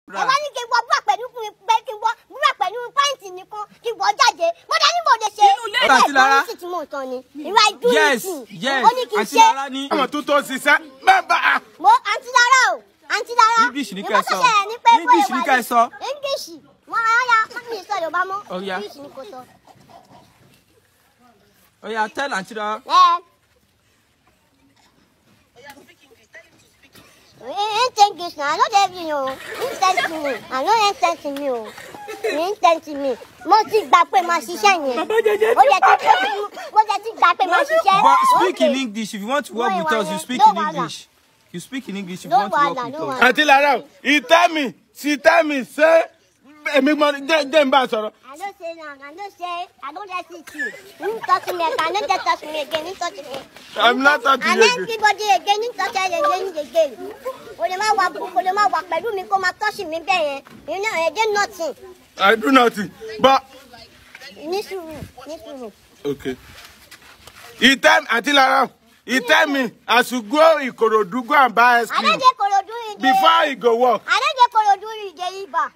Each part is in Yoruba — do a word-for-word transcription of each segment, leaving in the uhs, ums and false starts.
Ẹ wá ní kí wọ búrà pẹ̀lú pé kí wọ búrà pẹ̀lú pàǹtì nìkan kí wọ jáde. Mo dá ní mo lè ṣe. Aunty Lara. Yes, yes. Aunty Lara ni. Ọmọ tó tó ṣiṣẹ́. Bẹ́ẹ̀ Mo Aunty Lara o. Aunty Lara. English ni kẹ́ sọ. English ni kẹ́ sọ. English. Wọ́n á yá mi sọ Yorùbá mọ́. Oh yeah. English ni kò sọ. Oh yeah, tell Aunty Lara. Eh. Ain't English now. I know they you know. Instant me. I know instant me. Instant me. Mo ti gbà pé ma ṣiṣẹ́ yẹn. Ó yẹ kí mo jẹ ti gbà pé ma ṣiṣẹ́. But speak in English if you want to work with us. You speak in English. You speak in English if you want to work with us. Aunty Lara, he tell me, she tell me, say, èmi mo jẹ́ n bá sọ̀rọ̀. I don't say now. I don't say. I don't let it you. You touch me. I cannot just touch me again. You touch me. I'm not touching you. you. And everybody again. You touch it again, again. O lè máa wà o lè máa wà pẹ̀lú mi kó máa touch mi bẹ́ẹ̀ yẹn. You know, I do nothing. I do nothing, but. Ní sùúrù, ní sùúrù. Okay. He tell Aunty Lara, he tell me I should go Ikorodu go and buy ice cream. I don't get Ikorodu in there. Before he go work. I don't get Ikorodu in the Iba.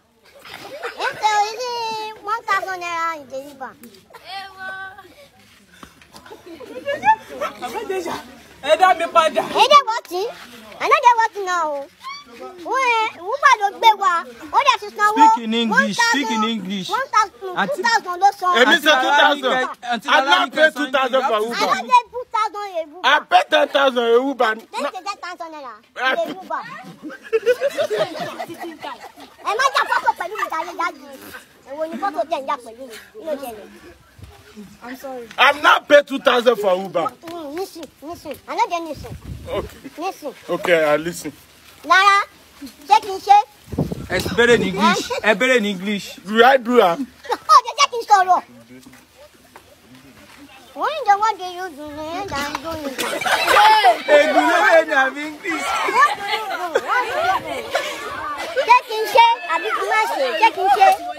It's one thousand naira in the Iba. Ẹ dá mi padà. Ẹ dẹ́ wọ́tí. I know they want now. Who don't be wa? What does it now? Speak in English. Speak in English. One thousand, two thousand, no song. Emi say two thousand. I not pay two thousand for Uber. I don't pay two thousand a Uber. I pay ten thousand a Uber. Then they get thousand naira. A Uber. Ẹ má jà fọ́tò pẹ̀lú mi dájú dájú. Èwo ni fọ́tò tẹ̀ ń jà pẹ̀lú mi? Kí ló ṣẹlẹ̀? I'm sorry. I'm not pay two thousand for Uber. Mm, listen, listen. I know they listen. Okay. Listen. Okay, I listen. Lara, ṣé kí n ṣe? Ẹ bẹ̀rẹ̀ ní English. Ẹ bẹ̀rẹ̀ ní English. Do I do that? Oh, jẹ́ kí n sọ̀rọ̀. When the what do you do? And I'm doing it. Ẹ dúró ní àbí English. What do you do? What do you do? Ṣé kí n ṣe àbí kí n má ṣe? Ṣé kí n ṣe?